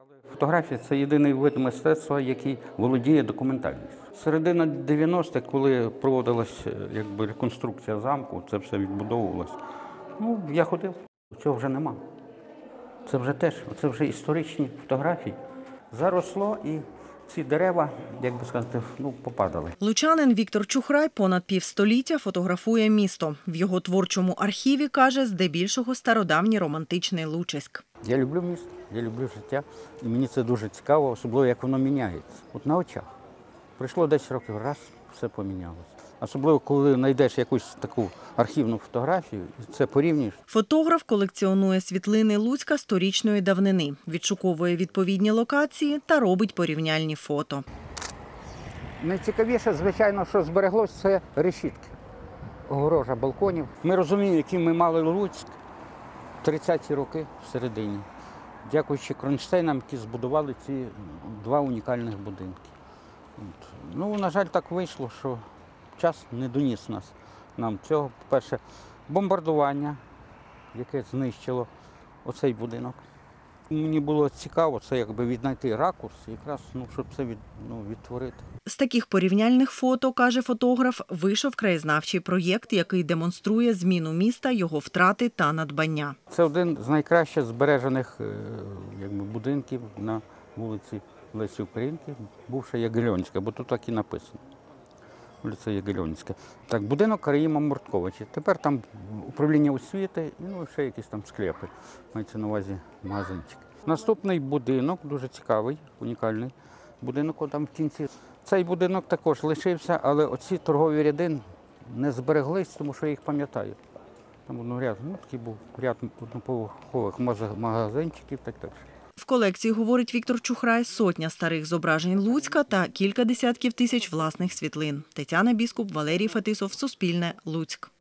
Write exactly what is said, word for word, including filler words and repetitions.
Фотографія – це єдиний вид мистецтва, який володіє документальністю. Середина дев'яностих, коли проводилась якби реконструкція замку, це все відбудовувалось. Ну, я ходив, цього вже нема. Це вже теж, це вже історичні фотографії. Заросло і ці дерева, як би сказати, ну, попадали. Лучанин Віктор Чухрай понад півстоліття фотографує місто. В його творчому архіві, каже, здебільшого стародавній романтичний Лучиськ. Я люблю місто, я люблю життя, і мені це дуже цікаво, особливо, як воно міняється. От на очах. Пройшло десять років, раз, все помінялося. Особливо, коли знайдеш якусь таку архівну фотографію, і це порівнюєш. Фотограф колекціонує світлини Луцька сторічної давнини, відшуковує відповідні локації та робить порівняльні фото. Найцікавіше, звичайно, що збереглось, це решітки, огорожа балконів. Ми розуміємо, який ми мали Луцьк в тридцяті роки всередині, дякуючи Кронштейнам, які збудували ці два унікальних будинки. От. Ну, на жаль, так вийшло, що час не доніс нас нам цього. По-перше, бомбардування, яке знищило оцей будинок. Мені було цікаво це якби віднайти ракурс, якраз, ну, щоб це від, ну, відтворити. З таких порівняльних фото, каже фотограф, вийшов краєзнавчий проєкт, який демонструє зміну міста, його втрати та надбання. Це один з найкраще збережених якби, будинків на вулиці Лесі Українки, бувша Ягельонська, бо тут так і написано. Вулиця Ягельонська. Так, будинок Караїма Мортковича. Тепер там управління освіти і ну, ще якісь там склепи. Мається на увазі магазинчик. Наступний будинок, дуже цікавий, унікальний будинок там в кінці. Цей будинок також лишився, але оці торгові ряди не збереглись, тому що я їх пам'ятаю. Там ну, ряд, ну, такий був ряд одноповерхових магазинчиків, так далі. В колекції, говорить Віктор Чухрай, сотня старих зображень Луцька та кілька десятків тисяч власних світлин. Тетяна Біскуп, Валерій Фетисов, Суспільне, Луцьк.